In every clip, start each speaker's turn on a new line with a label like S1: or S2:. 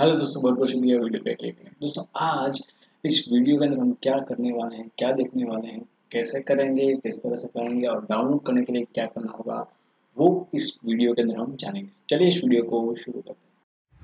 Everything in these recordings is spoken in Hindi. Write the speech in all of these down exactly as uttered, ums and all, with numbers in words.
S1: हेलो दोस्तों, बहुत बहुत शुक्रिया वीडियो पे क्लिक करें। दोस्तों, आज इस वीडियो के अंदर हम क्या करने वाले हैं, क्या देखने वाले हैं, कैसे करेंगे, किस तरह से करेंगे और डाउनलोड करने के लिए क्या करना होगा, वो इस वीडियो के अंदर हम जानेंगे। चलिए इस वीडियो को शुरू करते हैं।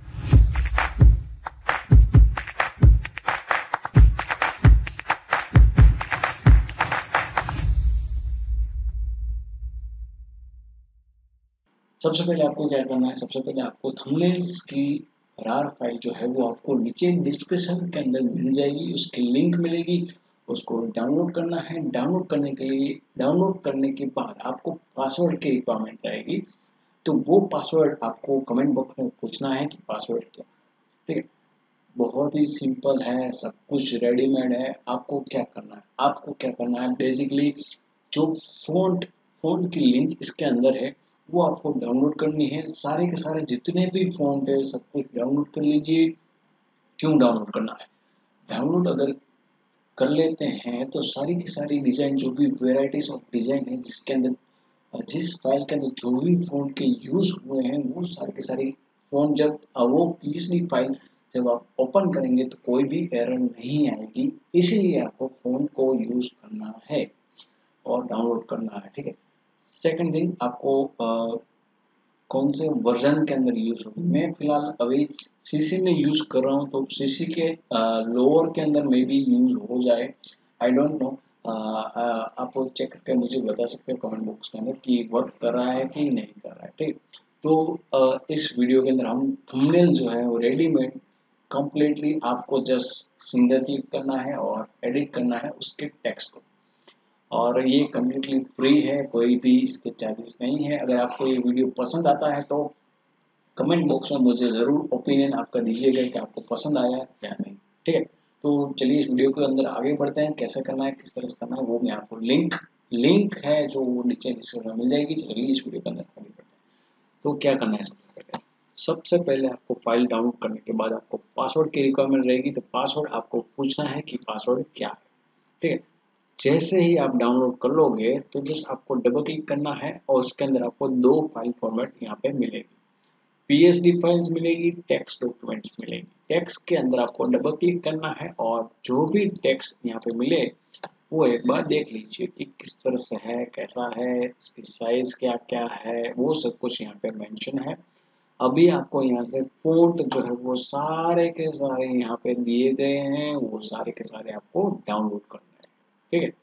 S1: सबसे पहले आपको क्या करना है, सबसे पहले आपको थंबनेल्स की रार फाइल जो है वो आपको नीचे डिस्क्रिप्शन के अंदर मिल जाएगी, उसकी लिंक मिलेगी। उसको डाउनलोड करना है। डाउनलोड करने के लिए डाउनलोड करने के बाद आपको पासवर्ड की रिक्वायरमेंट रहेगी। तो वो पासवर्ड आपको कमेंट बॉक्स में पूछना है कि पासवर्ड क्या। ठीक है, बहुत ही सिंपल है, सब कुछ रेडीमेड है। आपको क्या करना है, आपको क्या करना है बेसिकली जो फ़ॉन्ट फ़ॉन्ट की लिंक इसके अंदर है वो आपको डाउनलोड करनी है। सारे के सारे जितने भी फ़ॉन्ट है सब कुछ डाउनलोड कर लीजिए। क्यों डाउनलोड करना है? डाउनलोड अगर कर लेते हैं तो सारी की सारी डिज़ाइन, जो भी वेराइटीज़ ऑफ डिज़ाइन है जिसके अंदर, जिस फाइल के अंदर जो भी फ़ॉन्ट के यूज़ हुए हैं वो सारे के सारे फ़ॉन्ट जब वो पीएसडी फाइल जब आप ओपन करेंगे तो कोई भी एरर नहीं आएगी। इसीलिए आपको फ़ॉन्ट को यूज़ करना है और डाउनलोड करना है। ठीक है, सेकंड थिंग आपको आ, कौन से वर्जन के अंदर यूज़ होगी। मैं फिलहाल अभी सीसी में यूज़ कर रहा हूँ, तो सीसी के लोअर के अंदर में भी यूज़ हो जाए, आई डोंट नो। आप वो चेक करके मुझे बता सकते हो कमेंट बॉक्स के अंदर कि वर्क कर रहा है कि नहीं कर रहा है। ठीक, तो आ, इस वीडियो के अंदर हम थंबनेल जो है वो रेडीमेड कंप्लीटली आपको जस्ट सिंगल क्लिक करना है और एडिट करना है उसके टेक्स्ट को। और ये कम्प्लीटली फ्री है, कोई भी इसके चार्जेस नहीं है। अगर आपको ये वीडियो पसंद आता है तो कमेंट बॉक्स में मुझे ज़रूर ओपिनियन आपका दीजिएगा कि आपको पसंद आया या नहीं। ठीक है, तो चलिए इस वीडियो के अंदर आगे बढ़ते हैं। कैसे करना है, किस तरह से करना है, वो मैं आपको लिंक लिंक है जो वो नीचे डिस्क्रिप्शन में मिल जाएगी। चलिए इस वीडियो के अंदर आगे बढ़ते हैं। तो क्या करना है, सबसे पहले सबसे पहले आपको फाइल डाउनलोड करने के बाद आपको पासवर्ड की रिक्वायरमेंट रहेगी। तो पासवर्ड आपको पूछना है कि पासवर्ड क्या है। ठीक है, जैसे ही आप डाउनलोड कर लोगे तो जस्ट आपको डबल क्लिक करना है और उसके अंदर आपको दो फाइल फॉर्मेट यहाँ पे मिलेगी। पीएसडी फाइल्स मिलेगी, टेक्स्ट डॉक्यूमेंट्स मिलेगी। टेक्स्ट के अंदर आपको डबल क्लिक करना है और जो भी टेक्स्ट यहाँ पे मिले वो एक बार देख लीजिए कि किस तरह से है, कैसा है, इसकी साइज क्या क्या है, वो सब कुछ यहाँ पे मेंशन है। अभी आपको यहाँ से फ़ॉन्ट जो है वो सारे के सारे यहाँ पे दिए गए हैं, वो सारे के सारे आपको डाउनलोड करना है। ठीक है,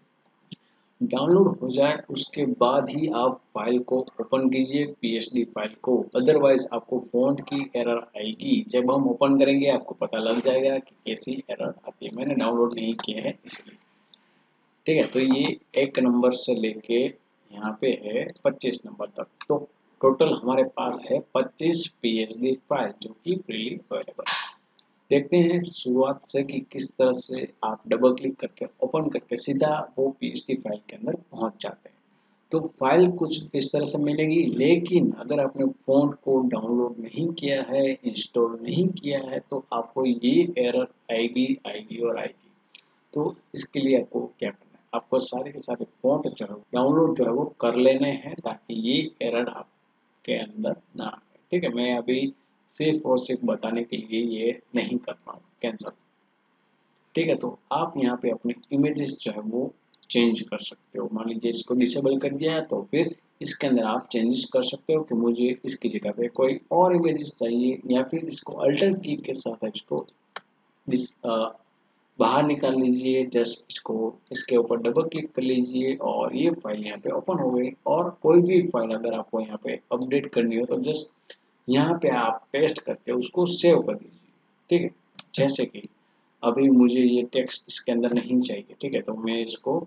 S1: डाउनलोड हो जाए उसके बाद ही आप फाइल को ओपन कीजिए, पीएसडी फाइल को। अदरवाइज आपको फ़ॉन्ट की एरर आएगी। जब हम ओपन करेंगे आपको पता लग जाएगा कि कैसी एरर आती है। मैंने डाउनलोड नहीं किया है इसलिए। ठीक है, तो ये एक नंबर से लेके यहाँ पे है पच्चीस नंबर तक। तो टोटल हमारे पास है पच्चीस पीएसडी फाइल जो कि फ्रीली अवेलेबल है। देखते हैं शुरुआत से कि किस तरह से आप डबल क्लिक करके ओपन करके सीधा वो पीएसडी फाइल के अंदर पहुंच जाते हैं। तो फाइल कुछ इस तरह से मिलेगी, लेकिन अगर आपने फ़ॉन्ट को डाउनलोड नहीं किया है, इंस्टॉल नहीं किया है तो आपको ये एरर आएगी आएगी और आएगी। तो इसके लिए आपको क्या करना है, आपको सारे के सारे फ़ॉन्ट जो है डाउनलोड जो है वो कर लेने हैं ताकि ये एरर आपके अंदर ना आए। ठीक है, मैं अभी सिर्फ और सिर्फ बताने के लिए ये नहीं कर रहा हूँ, कैंसिल। ठीक है, तो आप यहाँ पे अपने इमेजेस जो है वो चेंज कर सकते हो। मान लीजिए इसको डिसेबल कर दिया है तो फिर इसके अंदर आप चेंजेस कर सकते हो कि मुझे इसकी जगह पे कोई और इमेजेस चाहिए, या फिर इसको अल्टर की के साथ इसको डिस आ, बाहर निकाल लीजिए। जस्ट इसको इसके ऊपर डबल क्लिक कर लीजिए और ये फाइल यहाँ पे ओपन हो गई। और कोई भी फाइल अगर आपको यहाँ पे अपडेट करनी हो तो जस्ट यहाँ पे आप पेस्ट करके उसको सेव कर दीजिए। ठीक है, जैसे कि अभी मुझे ये टेक्स्ट इसके अंदर नहीं चाहिए। ठीक है, तो मैं इसको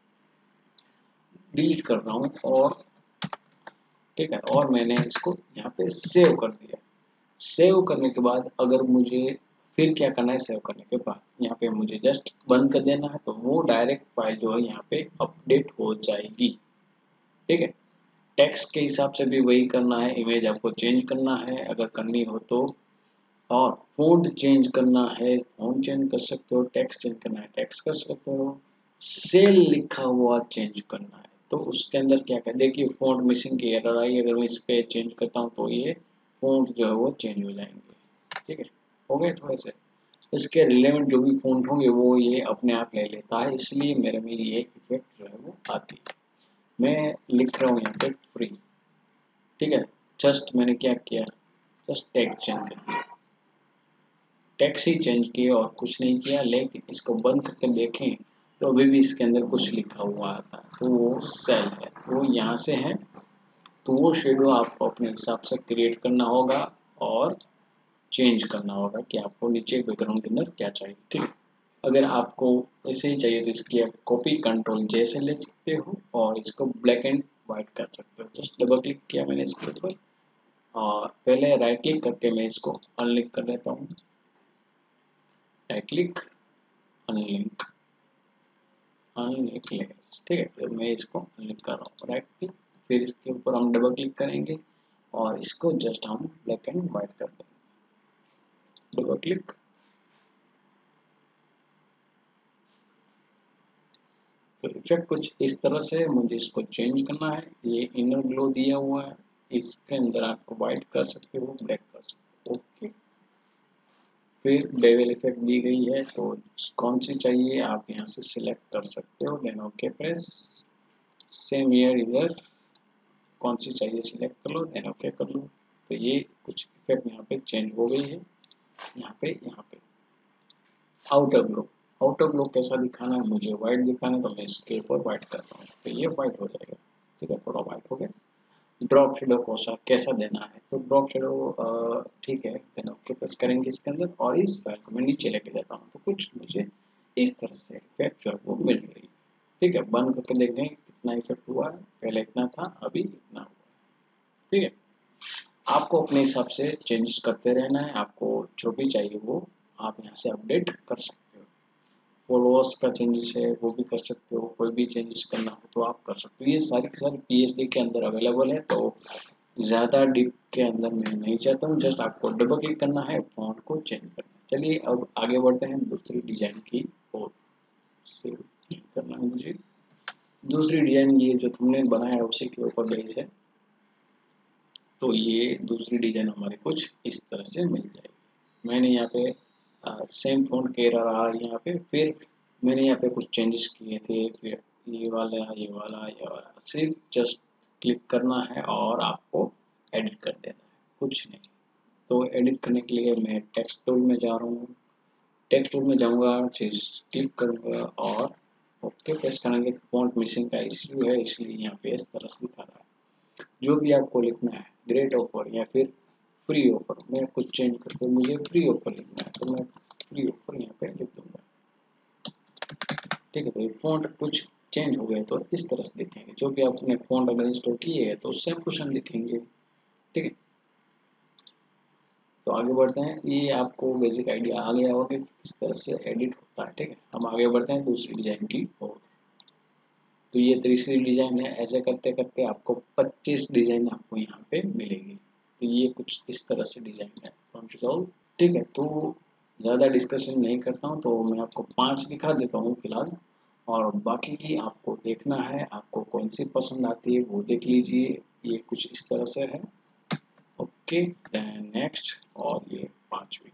S1: डिलीट कर रहा हूँ और ठीक है, और मैंने इसको यहाँ पे सेव कर दिया। सेव करने के बाद अगर मुझे फिर क्या करना है, सेव करने के बाद यहाँ पे मुझे जस्ट बंद कर देना है तो वो डायरेक्ट फाइल जो है यहाँ पे अपडेट हो जाएगी। ठीक है, टेक्स्ट के हिसाब से भी वही करना है, इमेज आपको चेंज करना है अगर करनी हो तो, और फ़ॉन्ट चेंज करना है फ़ॉन्ट चेंज कर सकते हो, टेक्स्ट चेंज करना है टेक्स्ट कर सकते हो, सेल लिखा हुआ चेंज करना है तो उसके अंदर क्या कर देखिए फ़ॉन्ट मिसिंग की एरर आई। अगर मैं इस पे चेंज करता हूँ तो ये फ़ॉन्ट जो है वो चेंज हो जाएंगे। ठीक है, हो गए थोड़े से, इसके रिलेवेंट जो भी फ़ॉन्ट होंगे वो ये अपने आप ले लेता है, इसलिए मेरे में ये इफेक्ट जो है वो आती है। मैं लिख रहा हूँ यहाँ पे फ्री, ठीक है। जस्ट मैंने क्या किया, जस्ट टेक्स्ट चेंज कर दिया, टेक्स्ट ही चेंज किया और कुछ नहीं किया। लेकिन इसको बंद करके देखें तो अभी भी इसके अंदर कुछ लिखा हुआ आता है, तो वो सेल है, वो यहाँ से है। तो वो शेडो आपको अपने हिसाब से क्रिएट करना होगा और चेंज करना होगा कि आपको नीचे बैकग्राउंड के अंदर क्या चाहिए, ठीक है। अगर आपको ऐसे ही चाहिए तो इसकी आप कॉपी कंट्रोल जैसे ले सकते हो और इसको ब्लैक एंड वाइट कर सकते हो। जस्ट डबल क्लिक किया मैंने इसके ऊपर और पहले राइट क्लिक करके मैं इसको अनलिंक कर लेता हूँ। Right click, unlink, unlink layers, ठीक है। तो मैं इसको अनलिंक कर रहा हूँ, राइट क्लिक, फिर इसके ऊपर हम डबल क्लिक करेंगे और इसको जस्ट हम ब्लैक एंड वाइट कर देंगे। डबल क्लिक, तो इफेक्ट कुछ इस तरह से मुझे इसको चेंज करना है। ये इनर ग्लो दिया हुआ है, इसके अंदर आपको वाइट कर सकते हो, ब्लैक कर सकते हो, ओके। फिर बेवल इफेक्ट दी गई है, तो कौन सी चाहिए आप यहाँ से सिलेक्ट कर सकते हो, then okay press. Same here, इधर कौन सी चाहिए सिलेक्ट कर लो, देन ओके कर लो। तो ये कुछ इफेक्ट यहाँ पे चेंज हो गई है, यहाँ पे यहाँ पे आउटर ग्लो, आउटर ग्लो कैसा दिखाना है, मुझे वाइट दिखाना है, तो मैं इसके ऊपर वाइट करता हूँ, तो ये वाइट हो जाएगा, ठीक है, थोड़ा वाइट हो गया। ड्रॉप शेडो कैसा कैसा देना है, तो ड्रॉप शेडो ठीक है, देन ओके प्रेस करेंगे इसके अंदर और इस फाइल को मैं नीचे लेके जाता हूँ, तो कुछ मुझे इस तरह से इफेक्ट जो है वो मिल रही है, ठीक है। बंद करके देखें कितना इफेक्ट हुआ है, पहले इतना था, अभी इतना हुआ है, ठीक है। आपको अपने हिसाब से चेंजेस करते रहना है, आपको जो भी चाहिए वो आप यहाँ से अपडेट कर सकते हो। फॉलोअर्स का चेंजेस है वो भी कर सकते हो, कोई भी चेंजेस करना हो तो आप कर सकते हो। ये सारी की सारी पीएचडी के अंदर अवेलेबल है, तो ज़्यादा डीप के अंदर मैं नहीं चाहता हूँ, जस्ट आपको डबल क्लिक करना है, फॉन्ट को चेंज करना है। चलिए अब आगे बढ़ते हैं दूसरी डिजाइन की ओर। सेव करना है मुझे दूसरी डिजाइन, ये जो तुमने बनाया है उसी के ऊपर बेस है, तो ये दूसरी डिजाइन हमारे कुछ इस तरह से मिल जाएगी। मैंने यहाँ पे सेम फॉन्ट कह रहा यहाँ पे, फिर मैंने यहाँ पे कुछ चेंजेस किए थे, फिर ये वाला ये वाला ये वाला सिर्फ जस्ट क्लिक करना है और आपको एडिट कर देना है, कुछ नहीं। तो एडिट करने के लिए मैं टेक्स्ट टूल में जा रहा हूँ, टेक्स्ट टूल में जाऊँगा, क्लिक करूँगा और ओके प्रेस करेंगे। तो फॉन्ट मिसिंग का इश्यू है, इसलिए यहाँ पे इस तरह से दिखा रहा है। जो भी आपको लिखना है, ग्रेट ऑफर या फिर फ्री ऑफर, मैं कुछ चेंज करके मुझे फ्री ऑफर लिखना है, तो मैं फ्री ऑफर यहाँ पे लिख दूंगा, ठीक है। तो ये फॉन्ट कुछ चेंज हो गए तो इस तरह से दिखेंगे। जो भी आपने फॉन्ट अगर इंस्टॉल किए है तो सेम क्वेश्चन दिखेंगे, ठीक है। तो आगे बढ़ते हैं, ये आपको बेसिक आइडिया आ गया होगा कि किस तरह से एडिट होता है, ठीक है। हम आगे बढ़ते हैं दूसरी डिजाइन की ओर। तो ये तीसरी डिजाइन है, ऐसे करते करते आपको पच्चीस डिजाइन आपको यहाँ पे मिलेगी। तो ये कुछ इस तरह से डिजाइन है फॉन्ट रिजॉल्व, ठीक है। तो ज़्यादा डिस्कशन नहीं करता हूँ, तो मैं आपको पांच दिखा देता हूँ फिलहाल, और बाकी की आपको देखना है, आपको कौन सी पसंद आती है वो देख लीजिए। ये कुछ इस तरह से है, ओके, देन नेक्स्ट, और ये पांचवी।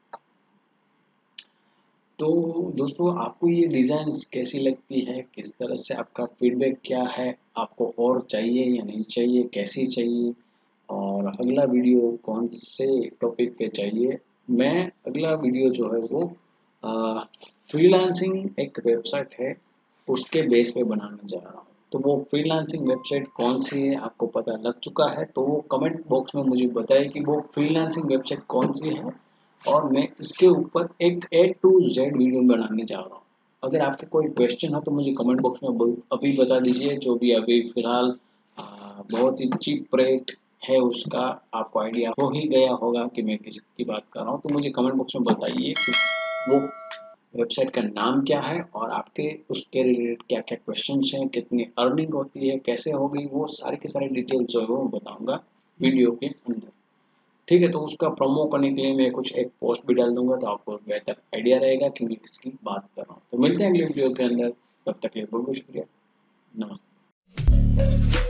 S1: तो दोस्तों आपको ये डिज़ाइंस कैसी लगती है, किस तरह से आपका फीडबैक क्या है, आपको और चाहिए या नहीं चाहिए, कैसी चाहिए, और अगला वीडियो कौन से टॉपिक पे चाहिए। मैं अगला वीडियो जो है वो फ्रीलांसिंग एक वेबसाइट है उसके बेस पे बनाने जा रहा हूँ। तो वो फ्रीलांसिंग वेबसाइट कौन सी है आपको पता लग चुका है, तो वो कमेंट बॉक्स में मुझे बताइए कि वो फ्रीलांसिंग वेबसाइट कौन सी है, और मैं इसके ऊपर एक ए टू जेड वीडियो बनाने जा रहा हूँ। अगर आपके कोई क्वेश्चन हो तो मुझे कमेंट बॉक्स में अभी बता दीजिए, जो भी अभी फिलहाल बहुत ही चीप रेट है उसका आपको आइडिया हो ही गया होगा कि मैं किसकी बात कर रहा हूँ। तो मुझे कमेंट बॉक्स में बताइए कि वो वेबसाइट का नाम क्या है और आपके उसके रिलेटेड क्या क्या क्वेश्चंस हैं, कितनी अर्निंग होती है, कैसे होगी, वो सारी की सारी डिटेल्स जो है वो बताऊंगा वीडियो के अंदर, ठीक है। तो उसका प्रोमो करने के लिए मैं कुछ एक पोस्ट भी डाल दूंगा, तो आपको बेहतर आइडिया रहेगा कि मैं किसकी बात कर रहा हूँ। तो मिलते हैं अगले वीडियो के अंदर, तब तक के लिए बहुत बहुत शुक्रिया, नमस्ते।